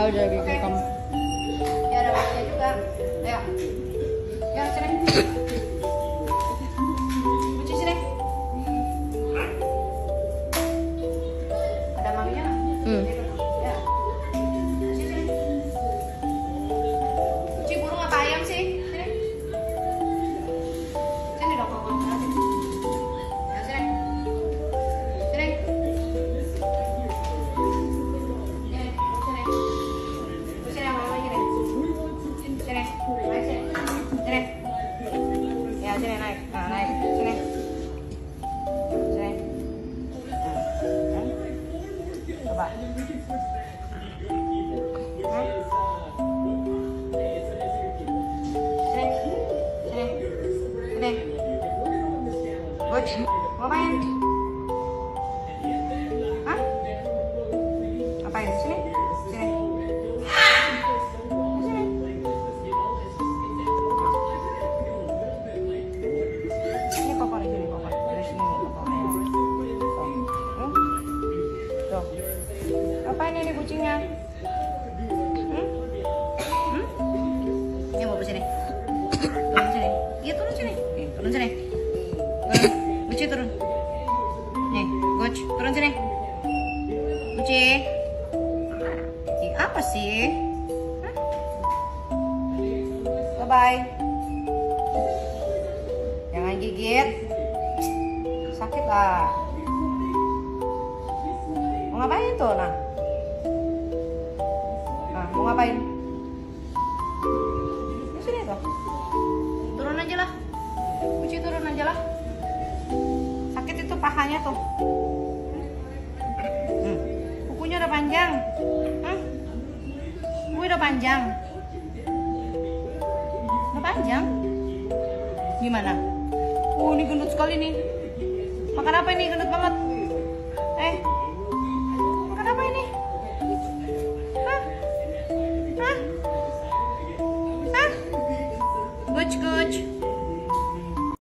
udah gitu kamu. Ya ada waktunya juga. Ayo. Ya sini. Buci sini. Ada maminya nggak? Ya. Buci sini. Buci burung apa ayam sih? Sini. Sini dong kamu. Ya sini. Sini. Ya sini naik, nah naik sini, sini, coba, sini, sini, sini, Buc, mau main? Hah? Ngapain? Sini, sini. Apain ini kucingnya? Ini mau ke sini. Turun sini. Iya turun sini. Nih, turun sini. Buci turun. Nih, Buc, turun sini. Buci. Apa sih? Bye bye. Jangan gigit. Sakit lah. Mau ngapain tuh, nah? Nah, mau ngapain? Di sini tuh. Turun aja lah. Buci turun aja lah. Sakit itu pahanya tuh. Kukunya udah panjang. Kuku udah panjang. Udah panjang. Gimana? Ini gendut sekali nih. Makan apa ini? Gendut banget.